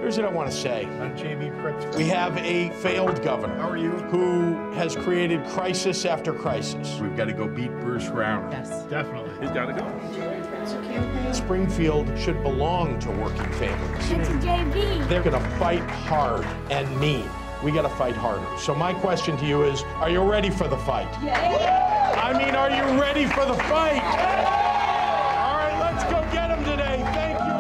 Here's what I want to say. I'm J.B. Pritzker. We have a failed governor. How are you? Who has created crisis after crisis. We've got to go beat Bruce Rauner. Yes. Definitely. He's got to go. Springfield should belong to working families. It's a JV. They're going to fight hard and mean. We got to fight harder. So my question to you is, are you ready for the fight? Yeah. I mean, are you ready for the fight? All right, let's go get them today. Thank you.